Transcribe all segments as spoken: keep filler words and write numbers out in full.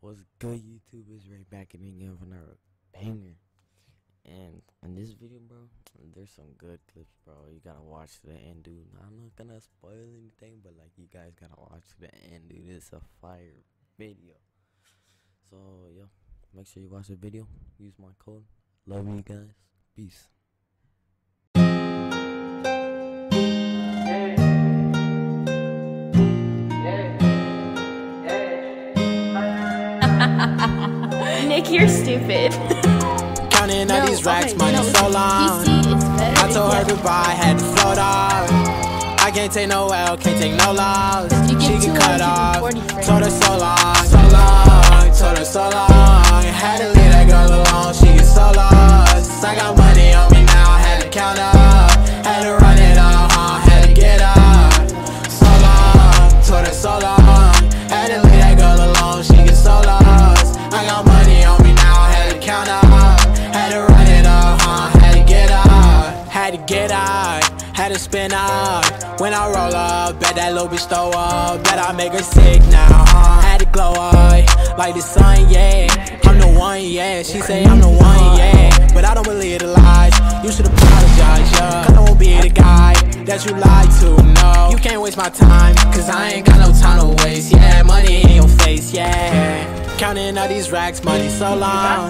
What's good, YouTube? It's right back in again for another banger. And in this video, bro, there's some good clips, bro. You gotta watch to the end, dude. I'm not gonna spoil anything, but like, you guys gotta watch to the end, dude. It's a fire video. So, yeah, make sure you watch the video. Use my code. Love you guys. Peace. Nick, you're stupid. Counting all No, these racks, okay, money no, so long. P C, it's better I told her if- goodbye, had to float off. I can't take no L, can't take no loss. You She get get two cut hundred off. forty frames. Told her so long, so long. Told her so long. Had to leave that girl alone, she get so lost. I got money on me now, had to count up. Had to run it up, huh? Had to get up. So long, told her so long. Had to leave that girl alone, she get so lost. I got money on me now, had to count up. Had to run it up, huh? Had to get up. Had to get out, had to spin out. When I roll up, bet that little bitch throw up. Bet I make her sick now, huh? Had to glow up, like the sun, yeah. I'm the one, yeah. She say I'm the one, yeah. But I don't believe the lies. You should apologize, yeah. Cause I won't be the guy that you lied to, no. You can't waste my time, cause I ain't got no time to waste. Yeah, money in your face, yeah. Counting all these racks, money so long.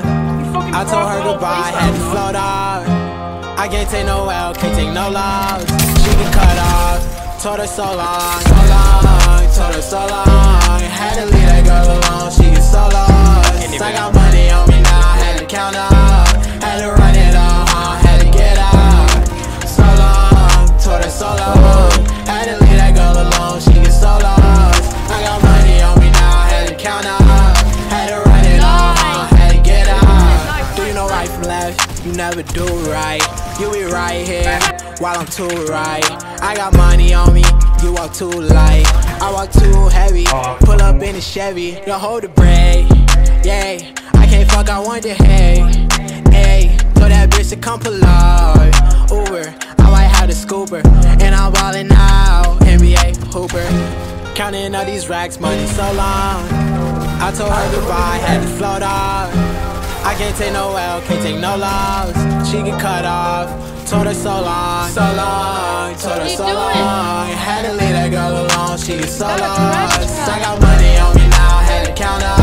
I told her goodbye, had to float off. I can't take no L, can't take no loss. She get cut off. Told her so long, so long. Told her so long. Had to leave that girl alone, she get so lost. I got money on me now, had to count up. Had to run it up, huh? Had to get up. So long, told her so long. Had to leave that girl alone, she get so lost. I got money on me now, had to count up. Had to run it up, huh? Had to get up. Do you know right from left? You never do right. You be right here while I'm too right. I got money on me, you walk too light. I walk too heavy, pull up in a Chevy. Don't hold the brake, yeah. I can't fuck, I want the hay. Hey, told that bitch to come pull up. Uber, I might have the scooper. And I'm ballin' now, N B A hooper. Counting all these racks, money so long. I told her goodbye, had to float off. I can't take no L, can't take no loss. She get cut off. Told her so long, so long. Told her so long. Had to leave that girl alone, she get so lost. I got money on me now, had to count up.